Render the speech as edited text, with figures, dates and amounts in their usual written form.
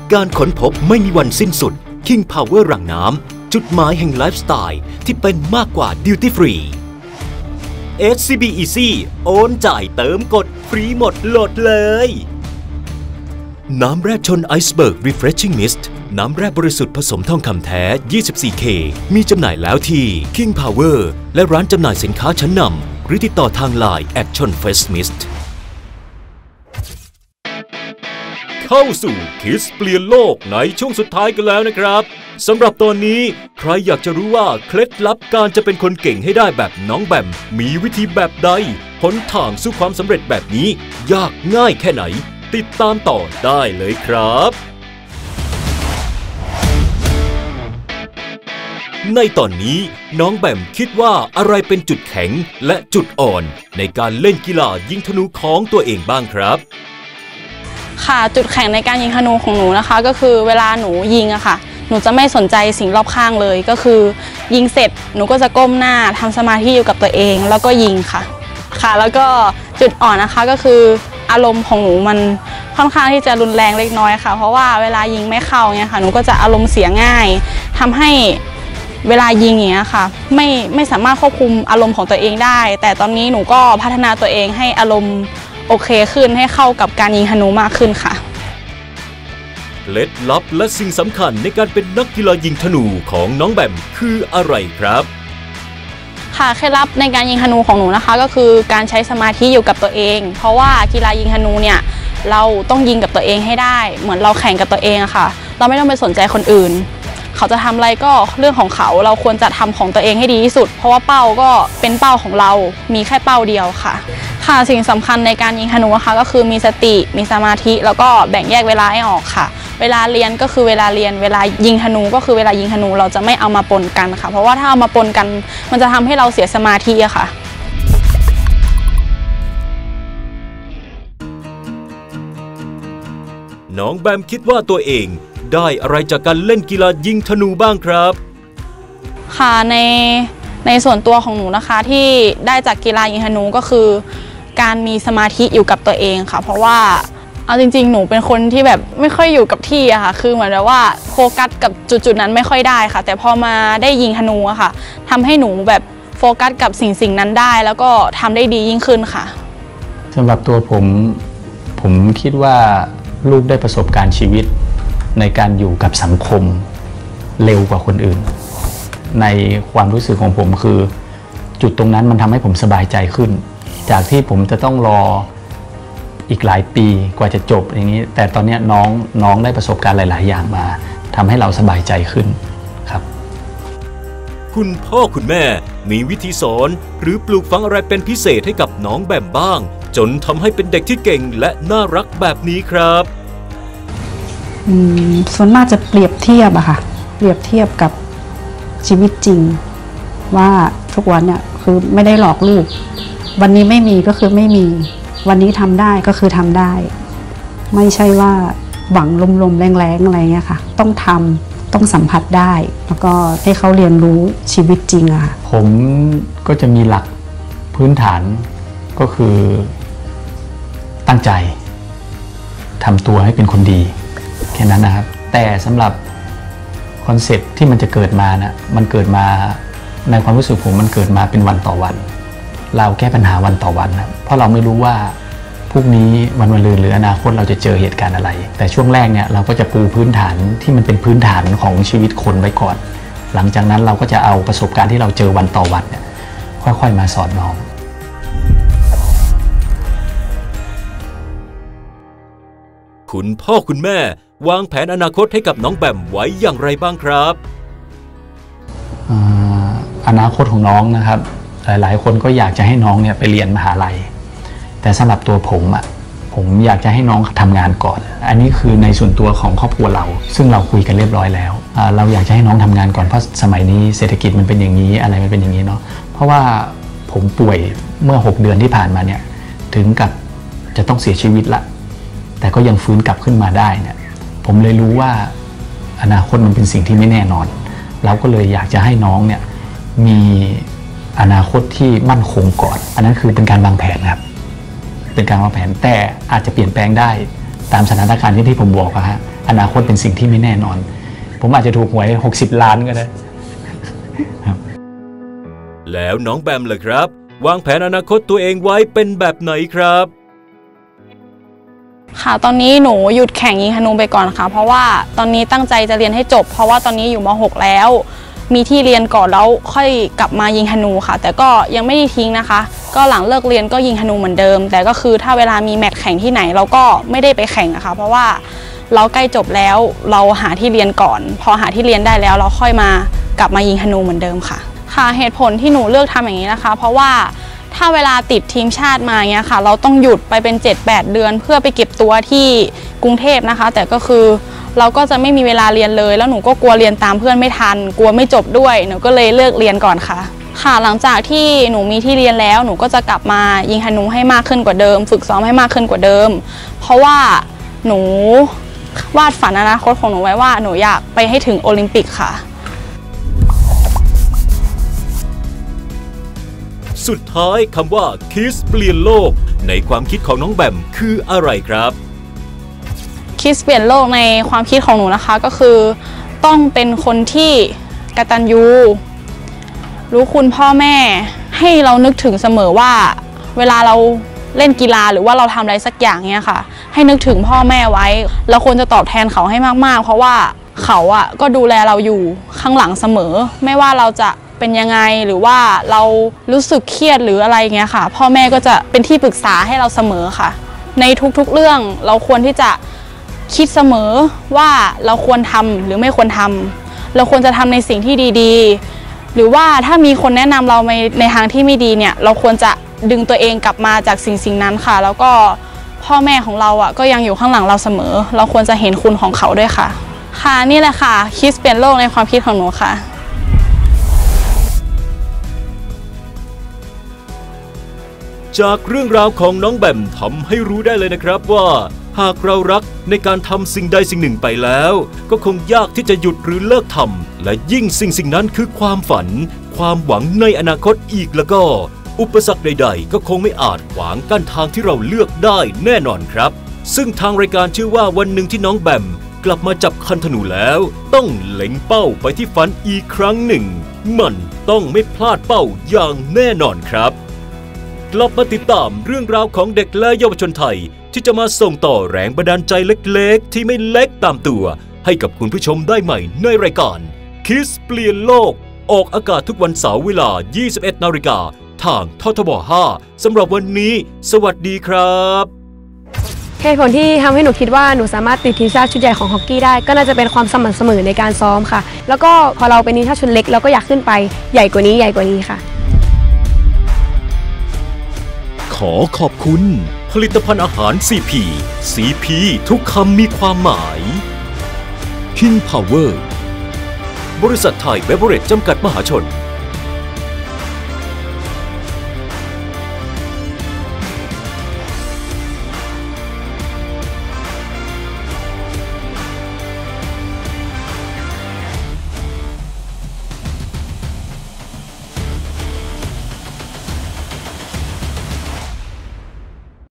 การค้นพบไม่มีวันสิ้นสุด King Power รังน้ำจุดหมายแห่งไลฟ์สไตล์ที่เป็นมากกว่า Duty Free SCB Easy โอนจ่ายเติมกดฟรีหมดโหลดเลยน้ำแร่ชนไอซ์เบิร์ก Refreshing Mist น้ำแร่บริสุทธิ์ผสมทองคำแท้ 24K มีจำหน่ายแล้วที่ King Power และร้านจำหน่ายสินค้าชั้นนำหรือติดต่อทาง LINE @chonfreshmist เข้าสู่ Kids เปลี่ยนโลกในช่วงสุดท้ายกันแล้วนะครับสำหรับตอนนี้ใครอยากจะรู้ว่าเคล็ดลับการจะเป็นคนเก่งให้ได้แบบน้องแบมมีวิธีแบบใดหนทางสู่ความสำเร็จแบบนี้ยากง่ายแค่ไหนติดตามต่อได้เลยครับในตอนนี้น้องแบมคิดว่าอะไรเป็นจุดแข็งและจุดอ่อนในการเล่นกีฬายิงธนูของตัวเองบ้างครับค่ะจุดแข็งในการยิงธนูของหนูนะคะก็คือเวลาหนูยิงอะค่ะหนูจะไม่สนใจสิ่งรอบข้างเลยก็คือยิงเสร็จหนูก็จะก้มหน้าทำสมาธิอยู่กับตัวเองแล้วก็ยิงค่ะแล้วก็จุดอ่อนนะคะก็คืออารมณ์ของหนูมันค่อนข้างที่จะรุนแรงเล็กน้อยค่ะเพราะว่าเวลายิงไม่เข้าเนี่ยค่ะหนูก็จะอารมณ์เสียง่ายทำให้เวลายิงอย่างเงี้ยค่ะไม่สามารถควบคุมอารมณ์ของตัวเองได้แต่ตอนนี้หนูก็พัฒนาตัวเองให้อารมณ์โอเคขึ้นให้เข้ากับการยิงธนูมากขึ้นค่ะเคล็ดลับและสิ่งสำคัญในการเป็นนักกีฬายิงธนูของน้องแบมคืออะไรครับค่ะเคล็ดลับในการยิงธนูของหนูนะคะก็คือการใช้สมาธิอยู่กับตัวเองเพราะว่ากีฬายิงธนูเนี่ยเราต้องยิงกับตัวเองให้ได้เหมือนเราแข่งกับตัวเองอะค่ะเราไม่ต้องไปสนใจคนอื่นเขาจะทำอะไรก็เรื่องของเขาเราควรจะทำของตัวเองให้ดีที่สุดเพราะว่าเป้าก็เป็นเป้าของเรามีแค่เป้าเดียวค่ะสิ่งสำคัญในการยิงธนูนะคะก็คือมีสติมีสมาธิแล้วก็แบ่งแยกเวลาให้ออกค่ะเวลาเรียนก็คือเวลาเรียนเวลายิงธนูก็คือเวลายิงธนูเราจะไม่เอามาปนกันค่ะเพราะว่าถ้าเอามาปนกันมันจะทำให้เราเสียสมาธิอะค่ะน้องแบมคิดว่าตัวเองได้อะไรจากการเล่นกีฬายิงธนูบ้างครับค่ะในส่วนตัวของหนูนะคะที่ได้จากกีฬายิงธนูก็คือการมีสมาธิอยู่กับตัวเองค่ะเพราะว่าเอาจริงๆหนูเป็นคนที่แบบไม่ค่อยอยู่กับที่อะค่ะคือเหมือนแบบว่าโฟกัสกับจุดๆนั้นไม่ค่อยได้ค่ะแต่พอมาได้ยิงธนูอะค่ะทำให้หนูแบบโฟกัสกับสิ่งนั้นได้แล้วก็ทำได้ดียิ่งขึ้นค่ะสำหรับตัวผมคิดว่าลูกได้ประสบการณ์ชีวิตในการอยู่กับสังคมเร็วกว่าคนอื่นในความรู้สึกของผมคือจุดตรงนั้นมันทำให้ผมสบายใจขึ้นจากที่ผมจะต้องรออีกหลายปีกว่าจะจบอย่างนี้แต่ตอนนี้น้องได้ประสบการณ์หลายๆอย่างมาทำให้เราสบายใจขึ้นครับคุณพ่อคุณแม่มีวิธีสอนหรือปลูกฝังอะไรเป็นพิเศษให้กับน้องแบมบ้างจนทำให้เป็นเด็กที่เก่งและน่ารักแบบนี้ครับส่วนมากจะเปรียบเทียบอะค่ะเปรียบเทียบกับชีวิตจริงว่าทุกวันเนี่ยคือไม่ได้หลอกลูกวันนี้ไม่มีก็คือไม่มีวันนี้ทำได้ก็คือทำได้ไม่ใช่ว่าหวังลมๆแรงๆอะไรเงี้ยค่ะต้องทำต้องสัมผัสได้แล้วก็ให้เขาเรียนรู้ชีวิตจริงอะค่ะผมก็จะมีหลักพื้นฐานก็คือตั้งใจทำตัวให้เป็นคนดีแค่นั้นนะครับแต่สำหรับคอนเซ็ปต์ที่มันจะเกิดมานะมันเกิดมาในความรู้สึกผมมันเกิดมาเป็นวันต่อวันเราแก้ปัญหาวันต่อวันนะเพราะเราไม่รู้ว่าพรุ่งนี้วันมะรืนหรืออนาคตเราจะเจอเหตุการณ์อะไรแต่ช่วงแรกเนี่ยเราก็จะปูพื้นฐานที่มันเป็นพื้นฐานของชีวิตคนไว้ก่อนหลังจากนั้นเราก็จะเอาประสบการณ์ที่เราเจอวันต่อวันเนี่ยค่อยๆมาสอนน้องคุณพ่อคุณแม่วางแผนอนาคตให้กับน้องแบมไว้อย่างไรบ้างครับอนาคตของน้องนะครับหลายๆคนก็อยากจะให้น้องเนี่ยไปเรียนมหาลัยแต่สำหรับตัวผมอยากจะให้น้องทำงานก่อนอันนี้คือในส่วนตัวของครอบครัวเราซึ่งเราคุยกันเรียบร้อยแล้วเราอยากจะให้น้องทำงานก่อนเพราะสมัยนี้เศรษฐกิจมันเป็นอย่างนี้อะไรมันเป็นอย่างนี้เนาะเพราะว่าผมป่วยเมื่อ6 เดือนที่ผ่านมาเนี่ยถึงกับจะต้องเสียชีวิตละแต่ก็ยังฟื้นกลับขึ้นมาได้เนี่ยผมเลยรู้ว่าอนาคตมันเป็นสิ่งที่ไม่แน่นอนเราก็เลยอยากจะให้น้องเนี่ยมีอนาคตที่มั่นคงก่อนอันนั้นคือเป็นการวางแผนครับเป็นการวางแผนแต่อาจจะเปลี่ยนแปลงได้ตามสถานการณ์ที่ผมบอกอะฮะอนาคตเป็นสิ่งที่ไม่แน่นอน ผมอาจจะถูกหวย60 ล้านก็ได้ครับแล้วน้องแบมล่ะครับวางแผนอนาคตตัวเองไว้เป็นแบบไหนครับค่ะตอนนี้หนูหยุดแข่งยิงธนูไปก่อนค่ะเพราะว่าตอนนี้ตั้งใจจะเรียนให้จบเพราะว่าตอนนี้อยู่ม.6 แล้วมีที่เรียนก่อนแล้วค่อยกลับมายิงธนูค่ะแต่ก็ยังไม่ได้ทิ้งนะคะก็หลังเลิกเรียนก็ยิงธนูเหมือนเดิมแต่ก็คือถ้าเวลามีแมตช์แข่งที่ไหนเราก็ไม่ได้ไปแข่งนะคะเพราะว่าเราใกล้จบแล้วเราหาที่เรียนก่อนพอหาที่เรียนได้แล้วเราค่อยมากลับมายิงธนูเหมือนเดิมค่ะค่ะเหตุผลที่หนูเลือกทำอย่างนี้นะคะเพราะว่าถ้าเวลาติดทีมชาติมาเงี้ยค่ะเราต้องหยุดไปเป็น 7-8 เดือนเพื่อไปเก็บตัวที่กรุงเทพนะคะแต่ก็คือเราก็จะไม่มีเวลาเรียนเลยแล้วหนูก็กลัวเรียนตามเพื่อนไม่ทันกลัวไม่จบด้วยหนูก็เลยเลิกเรียนก่อนค่ะค่ะหลังจากที่หนูมีที่เรียนแล้วหนูก็จะกลับมายิงธนูให้มากขึ้นกว่าเดิมฝึกซ้อมให้มากขึ้นกว่าเดิมเพราะว่าหนูวาดฝันอนาคตของหนูไว้ว่าหนูอยากไปให้ถึงโอลิมปิกค่ะสุดท้ายคำว่า Kiss เปลี่ยนโลกในความคิดของน้องแบมคืออะไรครับ Kiss เปลี่ยนโลกในความคิดของหนูนะคะก็คือต้องเป็นคนที่กตัญญูรู้คุณพ่อแม่ให้เรานึกถึงเสมอว่าเวลาเราเล่นกีฬาหรือว่าเราทำอะไรสักอย่างเนี้ยค่ะให้นึกถึงพ่อแม่ไว้เราควรจะตอบแทนเขาให้มากๆเพราะว่าเขาก็ดูแลเราอยู่ข้างหลังเสมอไม่ว่าเราจะเป็นยังไงหรือว่าเรารู้สึกเครียดหรืออะไรเงี้ยค่ะพ่อแม่ก็จะเป็นที่ปรึกษาให้เราเสมอค่ะในทุกๆเรื่องเราควรที่จะคิดเสมอว่าเราควรทำหรือไม่ควรทำเราควรจะทำในสิ่งที่ดีๆหรือว่าถ้ามีคนแนะนำเราในทางที่ไม่ดีเนี่ยเราควรจะดึงตัวเองกลับมาจากสิ่งนั้นค่ะแล้วก็พ่อแม่ของเราก็ยังอยู่ข้างหลังเราเสมอเราควรจะเห็นคุณของเขาด้วยค่ะค่ะนี่แหละค่ะคิดเปลี่ยนโลกในความคิดของหนูค่ะจากเรื่องราวของน้องแบมทำให้รู้ได้เลยนะครับว่าหากเรารักในการทำสิ่งใดสิ่งหนึ่งไปแล้วก็คงยากที่จะหยุดหรือเลิกทำและยิ่งสิ่งนั้นคือความฝันความหวังในอนาคตอีกแล้วก็อุปสรรคใดๆก็คงไม่อาจขวางกั้นทางที่เราเลือกได้แน่นอนครับซึ่งทางรายการเชื่อว่าวันหนึ่งที่น้องแบมกลับมาจับคันธนูแล้วต้องเล็งเป้าไปที่ฝันอีกครั้งหนึ่งมันต้องไม่พลาดเป้าอย่างแน่นอนครับกลับมาติดตามเรื่องราวของเด็กและเยาวชนไทยที่จะมาส่งต่อแรงบันดาลใจเล็กๆที่ไม่เล็กตามตัวให้กับคุณผู้ชมได้ใหม่ในรายการ Kiss เปลี่ยนโลกออกอากาศทุกวันเสาร์เวลา 21 นาฬิกาทางททบ 5สำหรับวันนี้สวัสดีครับเหตุผลที่ทำให้หนูคิดว่าหนูสามารถติดทีมชาติชุดใหญ่ของฮอกกี้ได้ก็น่าจะเป็นความสม่ำเสมอในการซ้อมค่ะแล้วก็พอเราเป็นทีมชาติชุดเล็กเราก็อยากขึ้นไปใหญ่กว่านี้ค่ะขอขอบคุณผลิตภัณฑ์อาหาร CP ทุกคำมีความหมาย King Power บริษัทไทยเบเวอเรจจำกัดมหาชน